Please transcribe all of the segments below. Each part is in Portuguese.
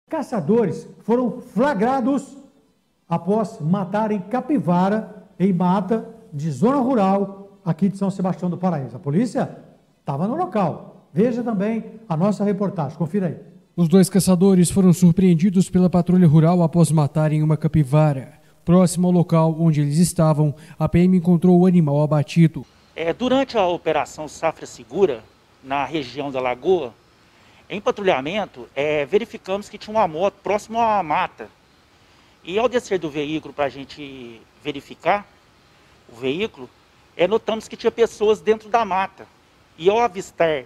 Caçadores foram flagrados após matarem capivara em mata de zona rural aqui de São Sebastião do Paraíso. A polícia estava no local. Veja também a nossa reportagem. Confira aí. Os dois caçadores foram surpreendidos pela patrulha rural após matarem uma capivara. Próximo ao local onde eles estavam, a PM encontrou o animal abatido. Durante a operação Safra Segura, na região da Lagoa, em patrulhamento, verificamos que tinha uma moto próximo à mata. E ao descer do veículo para a gente verificar o veículo, notamos que tinha pessoas dentro da mata. E ao avistar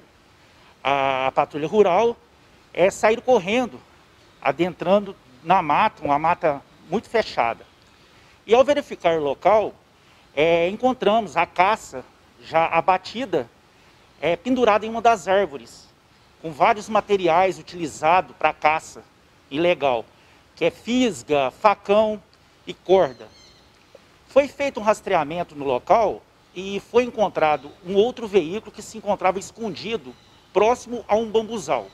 a patrulha rural, saíram correndo, adentrando na mata, uma mata muito fechada. E ao verificar o local, encontramos a caça já abatida, pendurada em uma das árvores, com vários materiais utilizados para caça ilegal, que é fisga, facão e corda. Foi feito um rastreamento no local e foi encontrado um outro veículo que se encontrava escondido próximo a um bambuzal.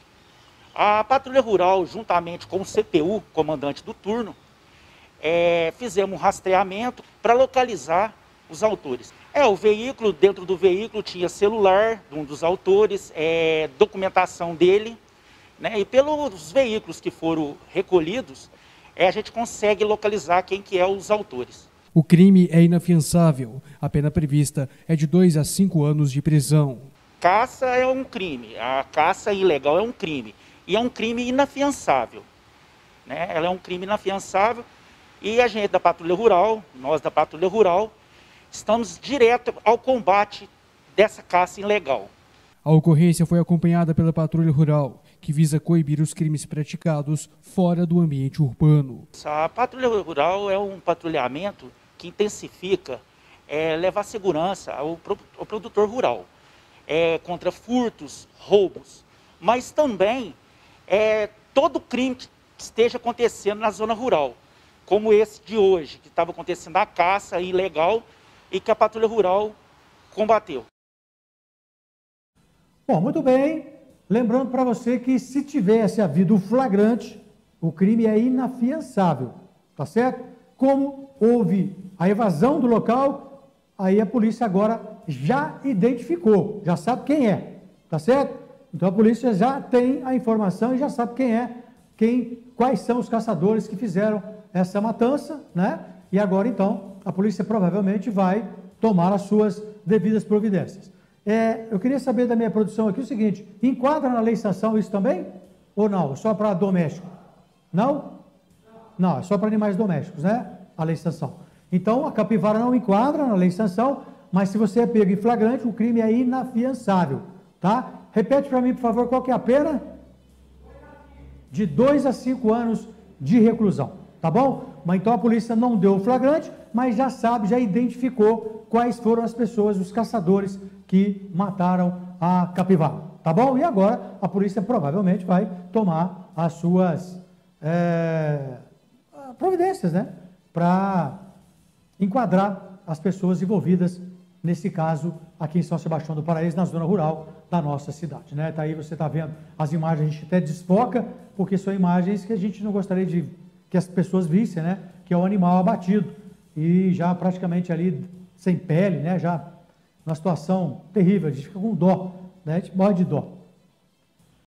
A patrulha rural, juntamente com o CPU, comandante do turno, fizemos um rastreamento para localizar os autores. O veículo, dentro do veículo tinha celular de um dos autores, documentação dele, né? E pelos veículos que foram recolhidos, a gente consegue localizar quem que é os autores. O crime é inafiançável. A pena prevista é de 2 a 5 anos de prisão. Caça é um crime, a caça ilegal é um crime. E é um crime inafiançável, né? Ela é um crime inafiançável e a gente da Patrulha Rural, nós da Patrulha Rural, estamos direto ao combate dessa caça ilegal. A ocorrência foi acompanhada pela Patrulha Rural, que visa coibir os crimes praticados fora do ambiente urbano. A Patrulha Rural é um patrulhamento que intensifica, levar segurança ao produtor rural, contra furtos, roubos, mas também todo crime que esteja acontecendo na zona rural, como esse de hoje, que estava acontecendo a caça ilegal e que a Patrulha Rural combateu. Bom, muito bem. Lembrando para você que se tivesse havido um flagrante, o crime é inafiançável, tá certo? Como houve a evasão do local, aí a polícia agora já identificou, já sabe quem é, tá certo? Então a polícia já tem a informação e já sabe quais são os caçadores que fizeram essa matança, né? E agora então a polícia provavelmente vai tomar as suas devidas providências. Eu queria saber da minha produção aqui o seguinte: enquadra na lei sanção isso também? Ou não? Só para doméstico? Não? Não, é só para animais domésticos, né? A lei sanção. Então a capivara não enquadra na lei sanção, mas se você é pego em flagrante, o crime é inafiançável, tá? Repete para mim, por favor, qual que é a pena? De 2 a 5 anos de reclusão, tá bom? Mas então a polícia não deu o flagrante, mas já sabe, já identificou quais foram as pessoas, os caçadores que mataram a capivara, tá bom? E agora a polícia provavelmente vai tomar as suas providências, né? Para enquadrar as pessoas envolvidas nesse caso aqui em São Sebastião do Paraíso, na zona rural da nossa cidade, né? Tá aí, você está vendo as imagens, a gente até desfoca, porque são imagens que a gente não gostaria que as pessoas vissem, né? Que é o animal abatido e já praticamente ali sem pele, né? Já uma situação terrível, a gente fica com dó, né? A gente morre de dó.